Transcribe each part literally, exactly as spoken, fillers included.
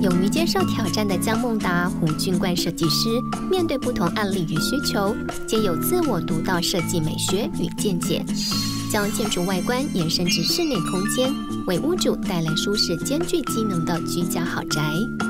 勇于接受挑战的江梦达、胡俊冠设计师，面对不同案例与需求，皆有自我独到设计美学与见解，将建筑外观延伸至室内空间，为屋主带来舒适兼具机能的居家豪宅。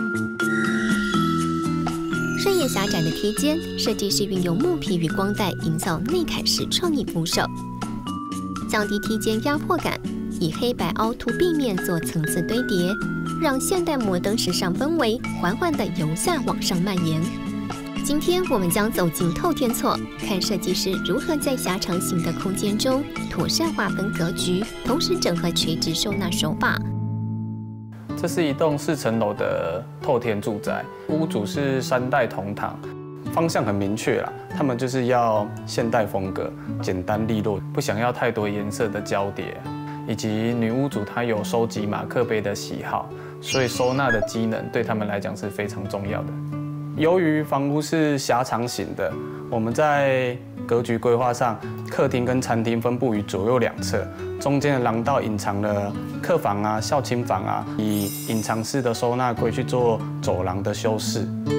视野狭窄的梯间，设计师运用木皮与光带营造内凯式创意扶手，降低梯间压迫感，以黑白凹凸壁面做层次堆叠，让现代摩登时尚氛围缓缓地由下往上蔓延。今天我们将走进透天厝，看设计师如何在狭长型的空间中妥善划分格局，同时整合垂直收纳手法。 这是一栋四层楼的透天住宅，屋主是三代同堂，方向很明确啦。他们就是要现代风格，简单利落，不想要太多颜色的交叠。以及女屋主她有收集马克杯的喜好，所以收纳的机能对他们来讲是非常重要的。由于房屋是狭长型的，我们在格局规划上，客厅跟餐厅分布于左右两侧，中间的廊道隐藏了客房啊、孝亲房啊，以隐藏式的收纳柜去做走廊的修饰。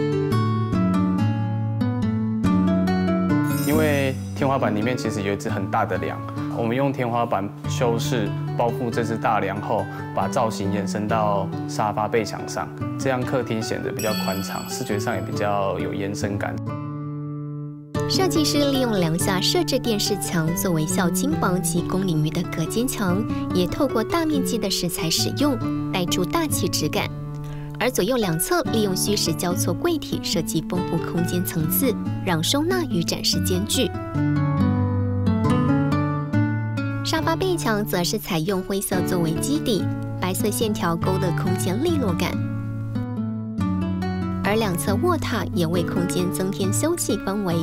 因为天花板里面其实有一只很大的梁，我们用天花板修饰包覆这只大梁后，把造型延伸到沙发背墙上，这样客厅显得比较宽敞，视觉上也比较有延伸感。 设计师利用梁下设置电视墙作为孝亲房及公领域的隔间墙，也透过大面积的石材使用，带出大气质感。而左右两侧利用虚实交错柜体设计丰富空间层次，让收纳与展示兼具。沙发背墙则是采用灰色作为基底，白色线条勾勒空间利落感。而两侧卧榻也为空间增添休憩氛围。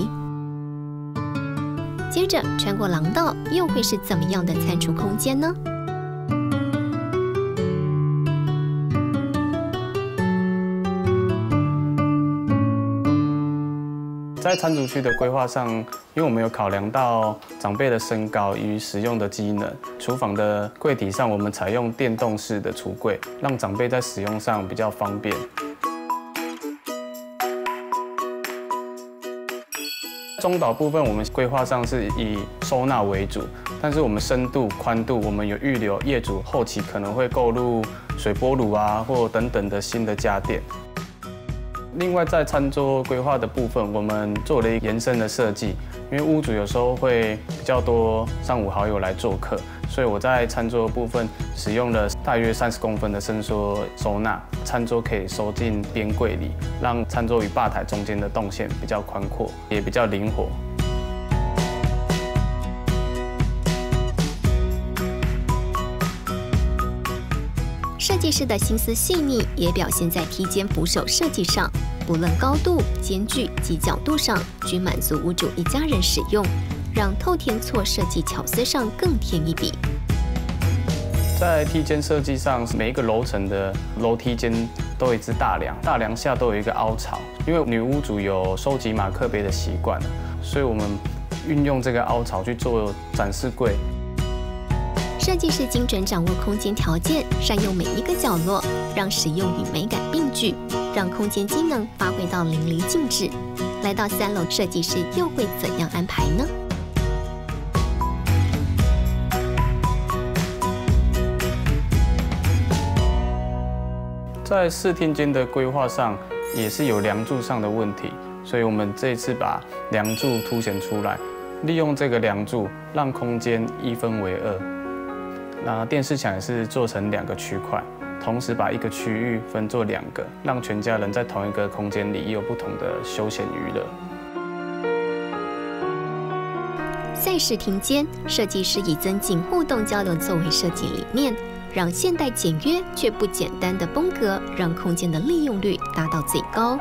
接着穿过廊道，又会是怎么样的餐厨空间呢？ 在餐厨区的规划上，因为我们有考量到长辈的身高与使用的机能，厨房的柜体上我们采用电动式的橱柜，让长辈在使用上比较方便。中岛部分我们规划上是以收纳为主，但是我们深度、宽度我们有预留业主后期可能会购入水波炉啊或等等的新的家电。另外，在餐桌规划的部分，我们做了一个延伸的设计，因为屋主有时候会比较多三五好友来做客，所以我在餐桌的部分使用了大约三十公分的伸缩收纳，餐桌可以收进边柜里，让餐桌与吧台中间的动线比较宽阔，也比较灵活。 设计师的心思细腻，也表现在梯间扶手设计上，不论高度、间距及角度上，均满足屋主一家人使用，让透天厝设计巧思上更添一笔。 在梯间设计上，每一个楼层的楼梯间都有一只大梁，大梁下都有一个凹槽。因为女屋主有收集马克杯的习惯，所以我们运用这个凹槽去做展示柜。 设计师精准掌握空间条件，善用每一个角落，让实用与美感并具，让空间机能发挥到淋漓尽致。来到三楼，设计师又会怎样安排呢？ 在视听间的规划上，也是有梁柱上的问题，所以我们这一次把梁柱凸显出来，利用这个梁柱，让空间一分为二。那电视墙也是做成两个区块，同时把一个区域分作两个，让全家人在同一个空间里也有不同的休闲娱乐。 在视听间，设计师以增进互动交流作为设计理念，让现代简约却不简单的风格，让空间的利用率达到最高。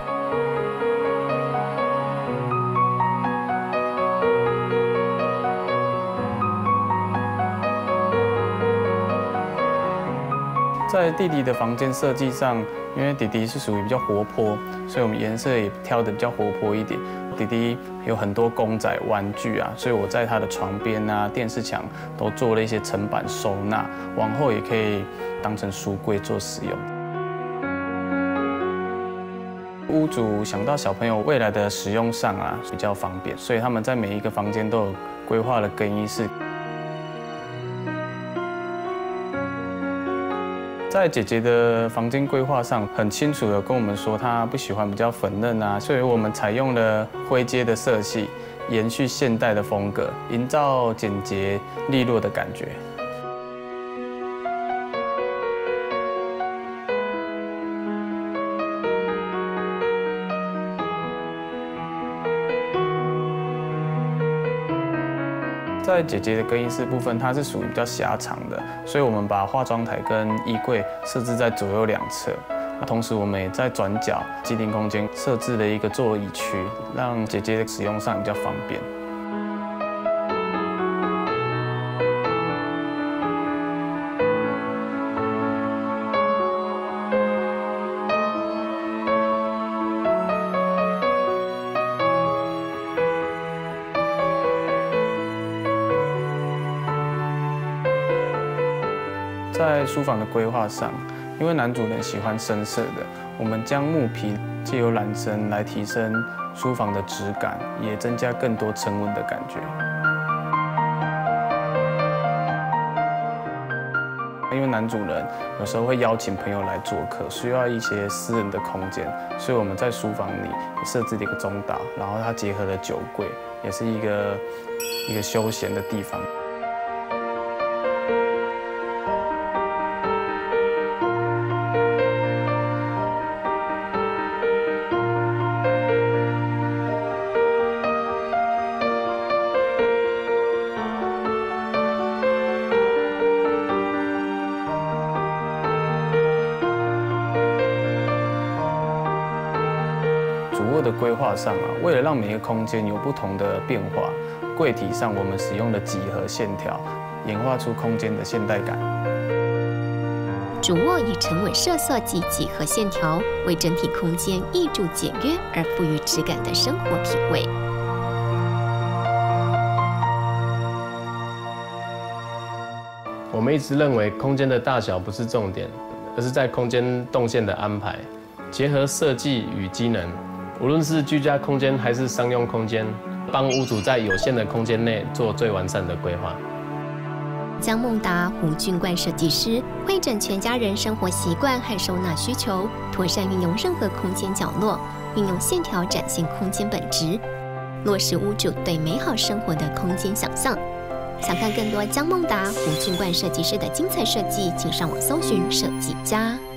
在弟弟的房间设计上，因为弟弟是属于比较活泼，所以我们颜色也挑得比较活泼一点。弟弟有很多公仔玩具啊，所以我在他的床边啊、电视墙都做了一些层板收纳，往后也可以当成书柜做使用。 屋主想到小朋友未来的使用上啊比较方便，所以他们在每一个房间都有规划了更衣室。在姐姐的房间规划上，很清楚的跟我们说，她不喜欢比较粉嫩啊，所以我们采用了灰阶的色系，延续现代的风格，营造简洁利落的感觉。在姐姐的更衣室部分，它是属于比较狭长的，所以我们把化妆台跟衣柜设置在左右两侧。同时，我们也在转角机顶空间设置了一个座椅区，让姐姐的使用上比较方便。在书房的规划上，因为男主人喜欢深色的，我们将木皮借由染深来提升书房的质感，也增加更多沉稳的感觉。因为男主人有时候会邀请朋友来做客，需要一些私人的空间，所以我们在书房里设置了一个中岛，然后它结合了酒柜，也是一个一个休闲的地方。主卧的规划上啊，为了让每个空间有不同的变化，柜体上我们使用了几何线条，演化出空间的现代感。 主卧以沉稳色色及几何线条为整体空间挹注简约而富于质感的生活品味。 我们一直认为空间的大小不是重点，而是在空间动线的安排，结合设计与机能。无论是居家空间还是商用空间，帮屋主在有限的空间内做最完善的规划。 江孟达、胡俊冠设计师会诊全家人生活习惯和收纳需求，妥善运用任何空间角落，运用线条展现空间本质，落实屋主对美好生活的空间想象。想看更多江孟达、胡俊冠设计师的精彩设计，请上网搜寻设计家。